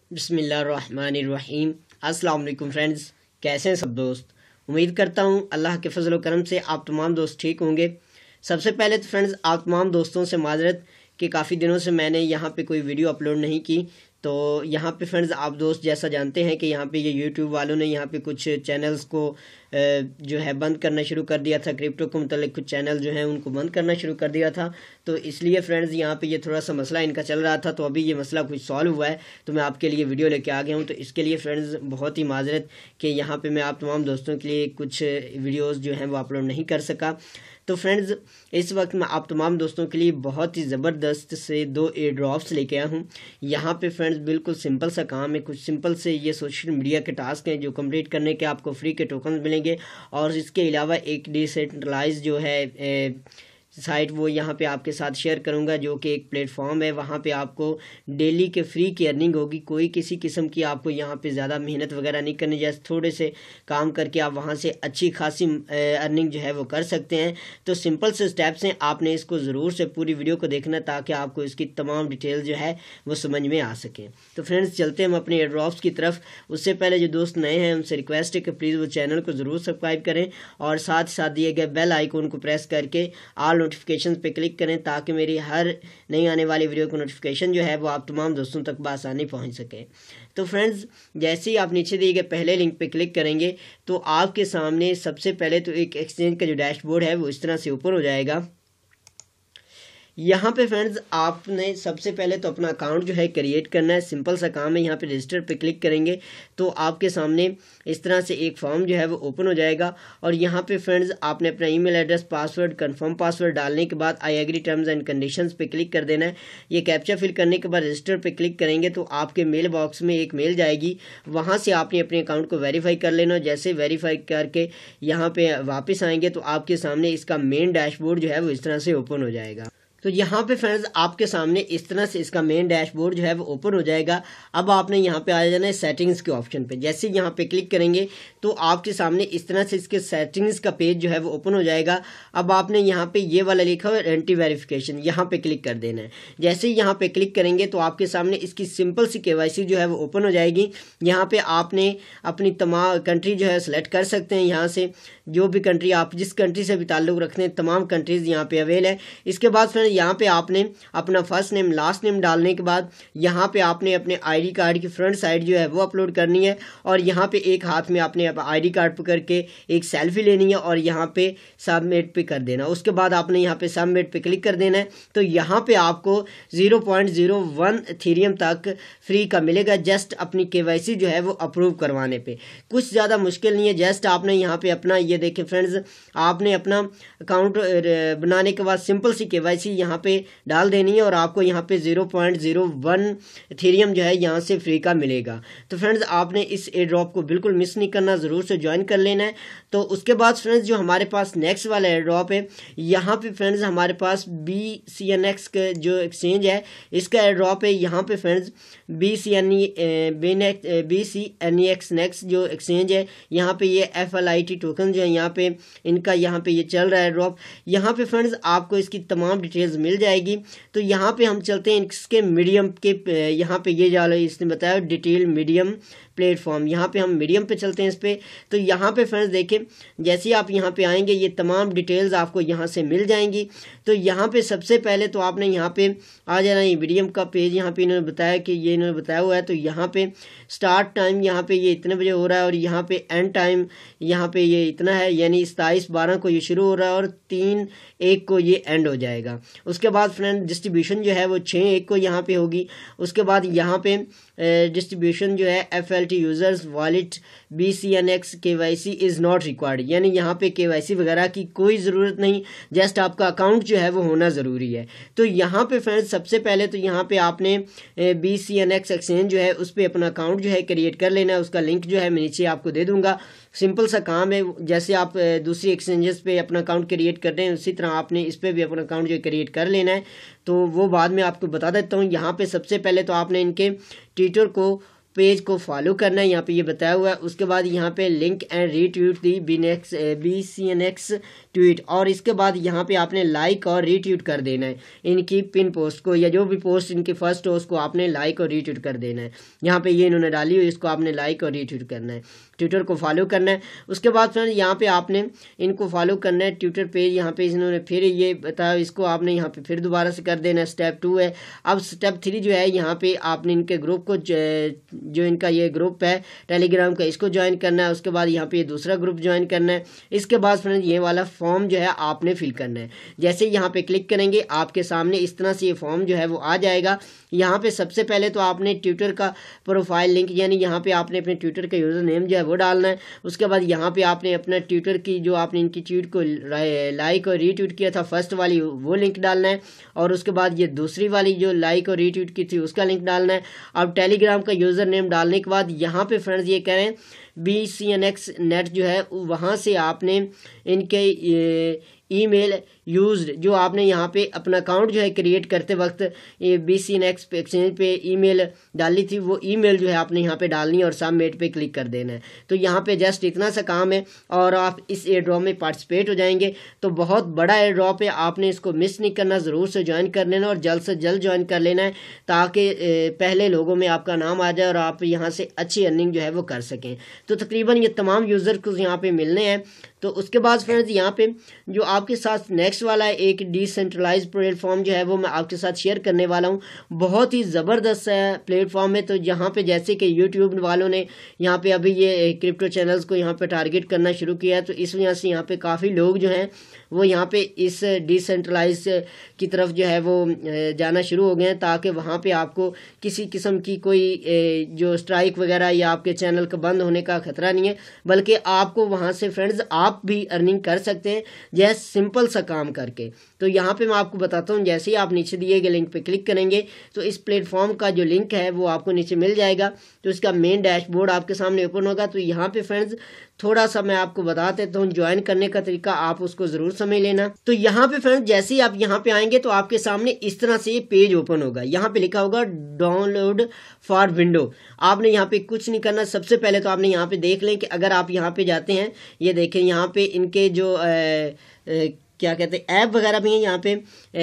बिस्मिल्लाहिर्रहमानिर्रहीम। अस्सलाम वालेकुम फ्रेंड्स, कैसे हैं सब दोस्त। उम्मीद करता हूँ अल्लाह के फजल व करम से आप तमाम दोस्त ठीक होंगे। सबसे पहले तो फ्रेंड्स आप तमाम दोस्तों से माजरत कि काफ़ी दिनों से मैंने यहाँ पे कोई वीडियो अपलोड नहीं की। तो यहाँ पे फ्रेंड्स आप दोस्त जैसा जानते हैं कि यहाँ पे ये यूट्यूब वालों ने यहाँ पे कुछ चैनल्स को जो है बंद करना शुरू कर दिया था। क्रिप्टो को मतलब कुछ चैनल जो हैं उनको बंद करना शुरू कर दिया था। तो इसलिए फ्रेंड्स यहाँ पे ये थोड़ा सा मसला इनका चल रहा था। तो अभी ये मसला कुछ सॉल्व हुआ है तो मैं आपके लिए वीडियो लेके आ गया हूँ। तो इसके लिए फ्रेंड्स बहुत ही माजरत कि यहाँ पे मैं आप तमाम दोस्तों के लिए कुछ वीडियोज़ जो हैं वो अपलोड नहीं कर सका। तो फ्रेंड्स इस वक्त मैं आप तमाम दोस्तों के लिए बहुत ही ज़बरदस्त से 2 एयर ड्रॉप्स लेके आया हूँ। यहाँ पे फ्रेंड्स बिल्कुल सिंपल सा काम है, कुछ सिंपल से ये सोशल मीडिया के टास्क हैं जो कंप्लीट करने के आपको फ्री के टोकन मिलेंगे। और इसके अलावा एक डिसेंट्रलाइज जो है साइट वो यहाँ पे आपके साथ शेयर करूँगा जो कि एक प्लेटफॉर्म है। वहाँ पे आपको डेली के फ्री की अर्निंग होगी। कोई किसी किस्म की आपको यहाँ पे ज़्यादा मेहनत वगैरह नहीं करनी, जैसे थोड़े से काम करके आप वहाँ से अच्छी खासी अर्निंग जो है वो कर सकते हैं। तो सिंपल से स्टेप्स हैं, आपने इसको ज़रूर से पूरी वीडियो को देखना ताकि आपको इसकी तमाम डिटेल जो है वो समझ में आ सके। तो फ्रेंड्स चलते हैं हम अपने एयरड्रॉप्स की तरफ। उससे पहले जो दोस्त नए हैं उनसे रिक्वेस्ट है कि प्लीज़ वो चैनल को ज़रूर सब्सक्राइब करें और साथ दिए गए बेल आइकन को प्रेस करके ऑल नोटिफिकेशन पे क्लिक करें ताकि मेरी हर नई आने वाली वीडियो को नोटिफिकेशन जो है वो आप तमाम दोस्तों तक बआसानी पहुंच सके। तो फ्रेंड्स जैसे ही आप नीचे दिए गए पहले लिंक पे क्लिक करेंगे तो आपके सामने सबसे पहले तो एक एक्सचेंज का जो डैशबोर्ड है वो इस तरह से ऊपर हो जाएगा। यहाँ पे फ्रेंड्स आपने सबसे पहले तो अपना अकाउंट जो है क्रिएट करना है। सिंपल सा काम है। यहाँ पे रजिस्टर पे क्लिक करेंगे तो आपके सामने इस तरह से एक फॉर्म जो है वो ओपन हो जाएगा। और यहाँ पे फ्रेंड्स आपने अपना email address, password, confirm password डालने के बाद I agree terms and conditions पे क्लिक कर देना है। ये कैप्चा फिल करने के बाद रजिस्टर पे क्लिक करेंगे तो आपके मेल बॉक्स में एक मेल जाएगी। वहाँ से आपने अपने अकाउंट को वेरीफाई कर लेना। जैसे वेरीफाई करके यहाँ पे वापस आएंगे तो आपके सामने इसका मेन डैशबोर्ड जो है वो इस तरह से ओपन हो जाएगा। तो यहाँ पे फ्रेंड्स आपके सामने इस तरह से इसका मेन डैशबोर्ड जो है वो ओपन हो जाएगा। अब आपने यहाँ पे आ जाना है सेटिंग्स के ऑप्शन पे। जैसे यहाँ पे क्लिक करेंगे तो आपके सामने इस तरह से इसके सेटिंग्स का पेज जो है वो ओपन हो जाएगा। अब आपने यहाँ पे ये वाला लिखा हुआ है एंटी वेरिफिकेशन, यहाँ पे क्लिक कर देना है। जैसे ही यहाँ पे क्लिक करेंगे तो आपके सामने इसकी सिंपल सी KYC जो है वो ओपन हो जाएगी। यहाँ पे आपने अपनी तमाम कंट्री जो है सेलेक्ट कर सकते हैं। यहाँ से जो भी कंट्री आप जिस कंट्री से भी ताल्लुक़ रखते हैं तमाम कंट्रीज़ यहाँ पे अवेल है। इसके बाद फ्रेंड यहाँ पे आपने अपना फर्स्ट नेम लास्ट नेम डालने के बाद यहाँ पे आपने अपने आईडी कार्ड की फ्रंट साइड जो है वो अपलोड करनी है। और यहाँ पे एक हाथ में आपने आईडी कार्ड पकड़ के एक सेल्फी लेनी है और यहाँ पे सबमिट पे कर देना। उसके बाद आपने यहाँ पे सबमिट पे क्लिक कर देना है। तो यहाँ पे आपको 0.01 इथेरियम तक फ्री का मिलेगा जस्ट अपनी KYC जो है वो अप्रूव करवाने पे। कुछ ज़्यादा मुश्किल नहीं है। जस्ट आपने यहाँ पे अपना ये देखें फ्रेंड्स, आपने अपना अकाउंट बनाने के बाद सिंपल सी KYC यहाँ पे डाल देनी है और आपको यहाँ पे 0.01 इथेरियम जो है यहाँ से फ्री का मिलेगा। तो फ्रेंड्स आपने इस एयर ड्रॉप को बिल्कुल मिस नहीं करना, ज़रूर से ज्वाइन कर लेना है। तो उसके बाद फ्रेंड्स जो हमारे पास नेक्स्ट वाला एयर ड्रॉप है, यहाँ पे फ्रेंड्स हमारे पास BCNX का जो एक्सचेंज है इसका एयर ड्रॉप है। यहाँ पे फ्रेंड्स BCNX नेक्स्ट जो एक्सचेंज है यहाँ पे ये FLIT टोकन जो है यहाँ पे इनका यहाँ पे ये चल रहा है ड्रॉप। यहाँ पे फ्रेंड्स आपको इसकी तमाम डिटेल्स मिल जाएगी। तो यहाँ पे हम चलते हैं इसके मीडियम के यहाँ पे ये जालो इसने बताया डिटेल मीडियम प्लेटफॉर्म। यहाँ पे हम मीडियम पे चलते हैं इस पे। तो यहाँ पे फ्रेंड्स देखें जैसे ही आप यहाँ पे आएंगे ये तमाम डिटेल्स आपको यहाँ से मिल जाएंगी। तो यहाँ पे सबसे पहले तो आपने यहाँ पे आ जाना। ये मीडियम का पेज यहाँ पे इन्होंने बताया कि ये इन्होंने बताया हुआ है। तो यहाँ पे स्टार्ट टाइम यहाँ पे ये इतने बजे हो रहा है और यहाँ पे एंड टाइम यहाँ पे ये इतना है, यानी 27/12 को ये शुरू हो रहा है और 3/1 को ये एंड हो जाएगा। उसके बाद फ्रेंड डिस्ट्रीब्यूशन जो है वो 6/1 को यहाँ पे होगी। उसके बाद यहाँ पे डिस्ट्रीब्यूशन जो है FLT users wallet BCNX KYC is not required, यानी यहाँ पे KYC वगैरह की कोई ज़रूरत नहीं, जस्ट आपका अकाउंट जो है वो होना ज़रूरी है। तो यहाँ पे फ्रेंड्स सबसे पहले तो यहाँ पे आपने BCNX एक्सचेंज जो है उस पर अपना अकाउंट जो है क्रिएट कर लेना है। उसका लिंक जो है मैं नीचे आपको दे दूँगा। सिंपल सा काम है, जैसे आप दूसरी एक्सचेंजेस पे अपना अकाउंट क्रिएट करते हैं उसी तरह आपने इस पर भी अपना अकाउंट जो क्रिएट कर लेना है। तो वो बाद में आपको बता देता हूँ। यहाँ पे सबसे पहले तो आपने इनके ट्विटर को पेज को फॉलो करना है, यहाँ पे ये बताया हुआ है। उसके बाद यहाँ पे link and retweet the BCNX tweet, और इसके बाद यहाँ पे आपने लाइक और रीट्वीट कर देना है इनकी पिन पोस्ट को, या जो भी पोस्ट इनकी फर्स्ट हो उसको आपने लाइक और रीट्वीट कर देना है। यहाँ पे ये इन्होंने डाली हुई, इसको आपने लाइक और रीट्वीट करना है, ट्विटर को फॉलो करना है। उसके बाद फ्रेंड्स यहाँ पे आपने इनको फॉलो करना है ट्विटर पेज, यहाँ पे इन्होंने फिर ये बताया, इसको आपने यहाँ पे फिर दोबारा से कर देना है। स्टेप 2 है। अब स्टेप 3 जो है, यहाँ पे आपने इनके ग्रुप को, जो इनका ये ग्रुप है टेलीग्राम का, इसको ज्वाइन करना है। उसके बाद यहाँ पे दूसरा ग्रुप ज्वाइन करना है। इसके बाद फ्रेंड्स ये वाला फॉर्म जो है आपने फिल करना है। जैसे यहाँ पे क्लिक करेंगे आपके सामने इस तरह से ये फॉर्म जो है वो आ जाएगा। यहाँ पे सबसे पहले तो आपने ट्विटर का प्रोफाइल लिंक, यानी यहाँ पे आपने अपने ट्विटर का यूज़र नेम जो है वो डालना है। उसके बाद यहाँ पे आपने अपना ट्विटर की, जो आपने इनकी ट्वीट को लाइक और रीट्वीट किया था फर्स्ट वाली, वो लिंक डालना है। और उसके बाद ये दूसरी वाली जो लाइक और रीट्वीट की थी उसका लिंक डालना है। अब टेलीग्राम का यूज़र नेम डालने के बाद यहाँ पे फ्रेंड्स ये कह रहे हैं BCNX नेट जो है, वहाँ से आपने इनके ईमेल यूज्ड, जो आपने यहाँ पे अपना अकाउंट जो है क्रिएट करते वक्त ये BCNX एक्सचेंज पे ईमेल डाली थी, वो ईमेल जो है आपने यहाँ पे डालनी है और सबमिट पे क्लिक कर देना है। तो यहाँ पे जस्ट इतना सा काम है और आप इस एयर ड्रॉप में पार्टिसिपेट हो जाएंगे। तो बहुत बड़ा एयर ड्रॉप है, आपने इसको मिस नहीं करना, ज़रूर से ज्वाइन कर लेना और जल्द से जल्द ज्वाइन कर लेना है, ताकि पहले लोगों में आपका नाम आ जाए और आप यहाँ से अच्छी अर्निंग जो है वो कर सकें। तो तकरीबन ये तमाम यूज़र को यहाँ पे मिलने हैं। तो उसके बाद फ्रेंड्स यहाँ पे जो आपके साथ नेक्स्ट वाला है, एक डिसेंट्रलाइज प्लेटफॉर्म जो है वो मैं आपके साथ शेयर करने वाला हूँ। बहुत ही ज़बरदस्त प्लेटफॉर्म है। तो यहाँ पे जैसे कि यूट्यूब वालों ने यहाँ पे अभी ये क्रिप्टो चैनल्स को यहाँ पे टारगेट करना शुरू किया है, तो इस वजह से यहाँ पे काफ़ी लोग जो हैं वो यहाँ पे इस डिसेंट्रलाइज की तरफ जो है वो जाना शुरू हो गए हैं, ताकि वहाँ पे आपको किसी किस्म की कोई जो स्ट्राइक वगैरह या आपके चैनल का बंद होने का खतरा नहीं है, बल्कि आपको वहाँ से फ्रेंड्स आप भी अर्निंग कर सकते हैं जैसे सिंपल सा काम करके। तो यहाँ पे मैं आपको बताता हूँ, जैसे ही आप नीचे दिए गए लिंक पे क्लिक करेंगे तो इस प्लेटफॉर्म का जो लिंक है वो आपको नीचे मिल जाएगा। तो इसका मेन डैशबोर्ड आपके सामने ओपन होगा। तो यहाँ पे फ्रेंड्स थोड़ा सा मैं आपको बता देता हूँ ज्वाइन करने का तरीका, आप उसको ज़रूर समझ लेना। तो यहाँ पे फ्रेंड्स जैसे ही आप यहाँ पे आएंगे तो आपके सामने इस तरह से ये पेज ओपन होगा। यहाँ पे लिखा होगा डाउनलोड फॉर विंडो। आपने यहाँ पे कुछ नहीं करना। सबसे पहले तो आपने यहाँ पे देख लें कि अगर आप यहाँ पे जाते हैं, ये देखें यहाँ पे इनके जो क्या कहते हैं ऐप वगैरह भी हैं। यहाँ पे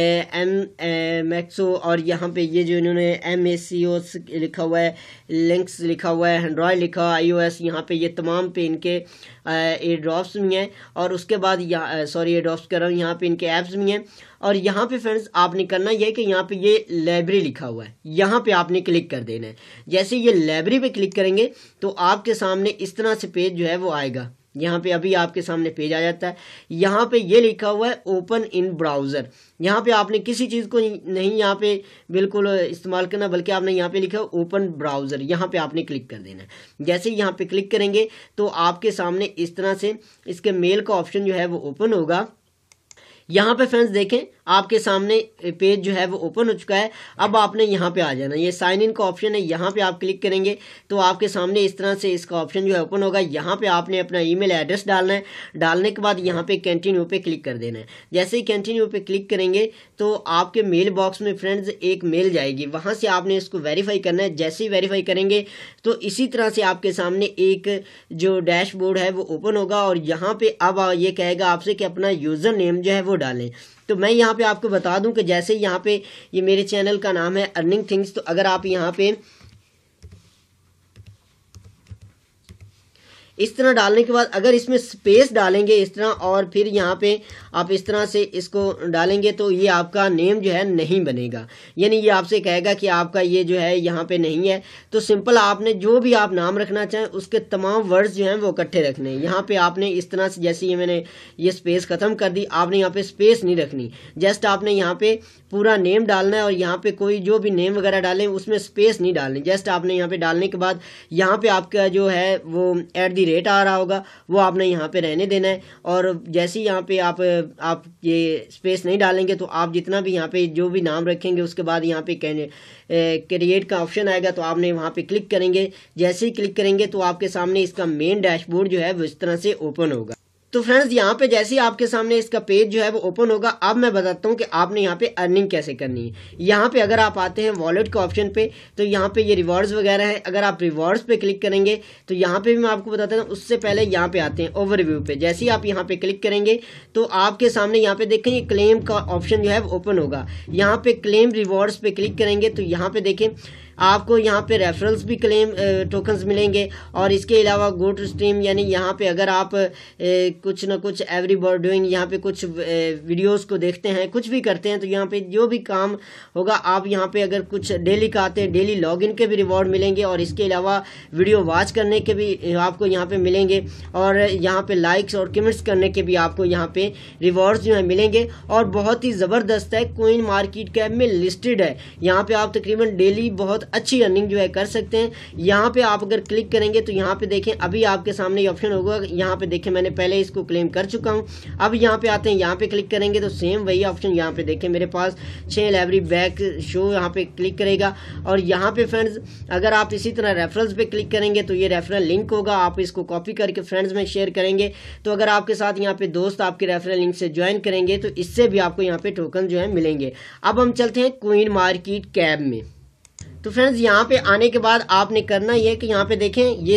मैक्सो और यहाँ पे ये जो इन्होंने MACO लिखा हुआ है, लिंक्स लिखा हुआ है, एंड्रॉयड लिखा हुआ है, iOS, यहाँ पे ये तमाम पे इनके एयर ड्रॉप्स भी हैं। और उसके बाद एयर ड्रॉप्स कर रहा हूँ, यहाँ पे इनके ऐप्स भी हैं। और यहाँ पे फ्रेंड्स आपने करना यह है कि यहाँ पे ये लाइब्रेरी लिखा हुआ है, यहाँ पे आपने क्लिक कर देना है। जैसे ये लाइब्रेरी पे क्लिक करेंगे तो आपके सामने इस तरह से पेज जो है वो आएगा। यहाँ पे अभी आपके सामने पेज आ जाता है। यहाँ पे ये लिखा हुआ है ओपन इन ब्राउज़र। यहाँ पे आपने किसी चीज़ को नहीं यहाँ पे बिल्कुल इस्तेमाल करना, बल्कि आपने यहाँ पे लिखा है ओपन ब्राउज़र, यहाँ पे आपने क्लिक कर देना है। जैसे ही यहाँ पे क्लिक करेंगे तो आपके सामने इस तरह से इसके मेल का ऑप्शन जो है वो ओपन होगा। यहाँ पे फ्रेंड्स देखें आपके सामने पेज जो है वो ओपन हो चुका है। अब आपने यहाँ पे आ जाना, ये साइन इन का ऑप्शन है, यहाँ पे आप क्लिक करेंगे तो आपके सामने इस तरह से इसका ऑप्शन जो है ओपन होगा। यहाँ पे आपने अपना ईमेल एड्रेस डालना है। डालने के बाद यहाँ पे कंटिन्यू पे क्लिक कर देना है। जैसे ही कंटिन्यू पे क्लिक करेंगे तो आपके मेल बॉक्स में फ्रेंड्स एक मेल जाएगी, वहाँ से आपने इसको वेरीफाई करना है। जैसे ही वेरीफाई करेंगे तो इसी तरह से आपके सामने एक जो डैशबोर्ड है वो ओपन होगा और यहाँ पे अब ये कहेगा आपसे कि अपना यूज़र नेम जो है वो डालें। तो मैं यहाँ पे आपको बता दूं कि जैसे यहाँ पे ये मेरे चैनल का नाम है अर्निंग थिंग्स, तो अगर आप यहाँ पे इस तरह डालने के बाद अगर इसमें स्पेस डालेंगे इस तरह और फिर यहाँ पे आप इस तरह से इसको डालेंगे तो ये आपका नेम जो है नहीं बनेगा, यानी ये आपसे कहेगा कि आपका ये जो है यहाँ पे नहीं है। तो सिंपल आपने जो भी आप नाम रखना चाहें उसके तमाम वर्ड्स जो हैं वो इकट्ठे रखने हैं। यहाँ पे आपने इस तरह से, जैसे ये मैंने ये स्पेस ख़त्म कर दी, आपने यहाँ पे स्पेस नहीं रखनी, जस्ट आपने यहाँ पे पूरा नेम डालना है और यहाँ पे कोई जो भी नेम वगैरह डालें उसमें स्पेस नहीं डालनी। जस्ट आपने यहाँ पे डालने के बाद यहाँ पे आपका जो है वो @ आ रहा होगा वो आपने यहाँ पे रहने देना है। और जैसे ही यहाँ पे आप ये स्पेस नहीं डालेंगे तो आप जितना भी यहाँ पे जो भी नाम रखेंगे उसके बाद यहाँ पे क्रिएट का ऑप्शन आएगा तो आपने वहाँ पे क्लिक करेंगे। जैसे ही क्लिक करेंगे तो आपके सामने इसका मेन डैशबोर्ड जो है वो इस तरह से ओपन होगा। तो फ्रेंड्स यहाँ पे जैसे ही आपके सामने इसका पेज जो है वो ओपन होगा, अब मैं बताता हूँ कि आपने यहाँ पे अर्निंग कैसे करनी है। यहाँ पे अगर आप आते हैं वॉलेट के ऑप्शन पे, तो यहाँ पे ये रिवॉर्ड्स वगैरह है। अगर आप रिवॉर्ड्स पे क्लिक करेंगे तो यहाँ पे भी मैं आपको बताता हूँ, उससे पहले यहाँ पे आते हैं ओवरव्यू पे। जैसे ही आप यहाँ पे क्लिक करेंगे तो आपके सामने यहाँ पे देखें ये क्लेम का ऑप्शन जो है वो ओपन होगा। यहाँ पे क्लेम रिवॉर्ड्स पे क्लिक करेंगे तो यहाँ पे देखें आपको यहाँ पे रेफरल्स भी क्लेम टोकन्स मिलेंगे, और इसके अलावा गो टू स्ट्रीम, यानी यहाँ पे अगर आप कुछ ना कुछ एवरीबॉडी डूइंग, यहाँ पे कुछ वीडियोस को देखते हैं, कुछ भी करते हैं, तो यहाँ पे जो भी काम होगा आप यहाँ पे अगर कुछ डेली का आते हैं, डेली लॉगिन के भी रिवॉर्ड मिलेंगे, और इसके अलावा वीडियो वॉच करने के भी आपको यहाँ पे मिलेंगे, और यहाँ पे लाइक्स और कमेंट्स करने के भी आपको यहाँ पे रिवॉर्ड्स जो है मिलेंगे। और बहुत ही ज़बरदस्त है, कोइन मार्केट कैप में लिस्टेड है। यहाँ पे आप तकरीबन डेली बहुत अच्छी अर्निंग जो है कर सकते हैं। यहाँ पे आप अगर क्लिक करेंगे तो यहाँ पे देखें अभी आपके सामने ये ऑप्शन होगा। यहाँ पे देखें मैंने पहले इसको क्लेम कर चुका हूँ। अब यहाँ पे आते हैं, यहाँ पे क्लिक करेंगे तो सेम वही ऑप्शन यहाँ पे देखें मेरे पास 6 लाइब्रेरी बैक शो, यहाँ पे क्लिक करेगा। और यहाँ पे फ्रेंड्स अगर आप इसी तरह रेफरल्स पे क्लिक करेंगे तो ये रेफरल लिंक होगा, आप इसको कॉपी करके फ्रेंड्स में शेयर करेंगे। तो अगर आपके साथ यहाँ पे दोस्त आपके रेफरल लिंक से ज्वाइन करेंगे तो इससे भी आपको यहाँ पे टोकन जो है मिलेंगे। अब हम चलते हैं कोइन मार्केट कैप में। तो फ्रेंड्स यहाँ पे आने के बाद आपने करना ये कि यहाँ पे देखें ये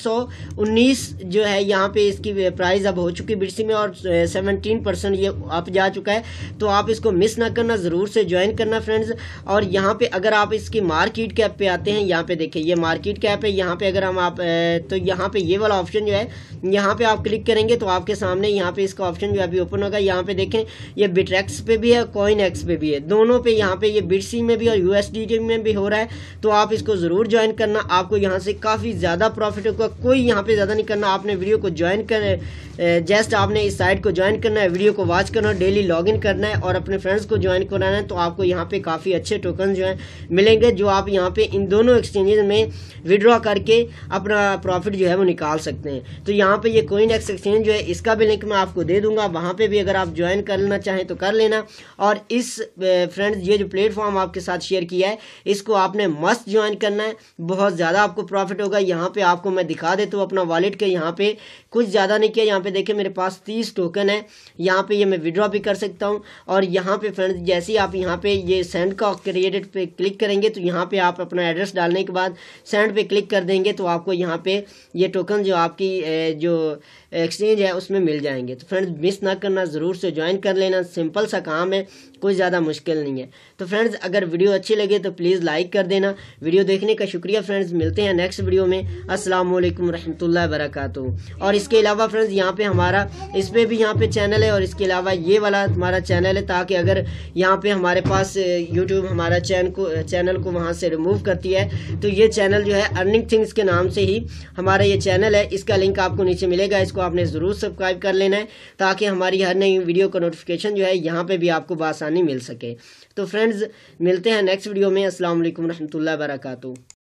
319 जो है यहाँ पे इसकी प्राइस अब हो चुकी बीटीसी में, और 17% ये अप जा चुका है। तो आप इसको मिस ना करना, ज़रूर से ज्वाइन करना फ्रेंड्स। और यहाँ पे अगर आप इसकी मार्केट कैप पे आते हैं, यहाँ पे देखें ये मार्केट कैप है। यहाँ पे अगर हम आप तो यहाँ पे ये वाला ऑप्शन जो है यहाँ पे आप क्लिक करेंगे तो आपके सामने यहाँ पे इसका ऑप्शन जो है अभी ओपन होगा। यहाँ पे देखें ये बिटरेक्स पे भी है, कॉइन एक्स पे भी है, दोनों पे यहाँ पे ये बीटीसी में भी और यूएसडीटी में भी हो रहा है। तो आप इसको जरूर ज्वाइन करना, आपको यहाँ से काफी ज्यादा प्रॉफिट होगा। कोई यहाँ पे ज्यादा नहीं करना, आपने वीडियो को ज्वाइन कर जस्ट आपने इस साइट को ज्वाइन करना है, वीडियो को वॉच करना है, डेली लॉगिन करना है और अपने फ्रेंड्स को ज्वाइन कराना है। तो आपको यहाँ पे काफी अच्छे टोकन जो है मिलेंगे, जो आप यहाँ पे इन दोनों एक्सचेंजेस में विड्रॉ करके अपना प्रॉफिट जो है वो निकाल सकते हैं। तो यहाँ पे ये कोइन एक्स एक्सचेंज जो है इसका भी लिंक मैं आपको दे दूंगा, वहां पे भी अगर आप ज्वाइन करना चाहें तो कर लेना। और इस फ्रेंड्स ये जो प्लेटफॉर्म आपके साथ शेयर किया है इसको आपने मस्ट ज्वाइन करना है, बहुत ज़्यादा आपको प्रॉफिट होगा। यहाँ पे आपको मैं दिखा देता हूँ अपना वॉलेट के, यहाँ पे कुछ ज़्यादा नहीं किया। यहाँ पे देखिए मेरे पास 30 टोकन है, यहाँ पे ये मैं विड्रॉ भी कर सकता हूँ। और यहाँ पे फ्रेंड्स जैसे ही आप यहाँ पे ये सेंड का क्रिएटेड पे क्लिक करेंगे तो यहाँ पे आप अपना एड्रेस डालने के बाद सेंड पे क्लिक कर देंगे तो आपको यहाँ पे ये टोकन जो आपकी जो एक्सचेंज है उसमें मिल जाएंगे। तो फ्रेंड्स मिस ना करना, ज़रूर से ज्वाइन कर लेना, सिंपल सा काम है, कोई ज़्यादा मुश्किल नहीं है। तो फ्रेंड्स अगर वीडियो अच्छी लगे तो प्लीज़ लाइक कर देना। वीडियो देखने का शुक्रिया फ्रेंड्स, मिलते हैं नेक्स्ट वीडियो में। अस्सलामुअलैकुम रहमतुल्लाहि व बरकातुहू। और इसके अलावा फ्रेंड्स यहाँ पे हमारा इस पे भी यहाँ पे चैनल है, और इसके अलावा ये वाला हमारा चैनल है, ताकि अगर यहाँ पे हमारे पास यूट्यूब हमारा चैनल को वहाँ से रिमूव करती है तो ये चैनल जो है अर्निंग थिंग्स के नाम से ही हमारा ये चैनल है, इसका लिंक आपको नीचे मिलेगा। इसको आपने ज़रूर सब्सक्राइब कर लेना है ताकि हमारी हर नई वीडियो का नोटिफिकेशन जो है यहाँ पे भी आपको बआसानी मिल सके। तो फ्रेंड्स मिलते हैं नेक्स्ट वीडियो में। अस्सलाम वालेकुम रहमतुल्लाहि व बरकातुहू।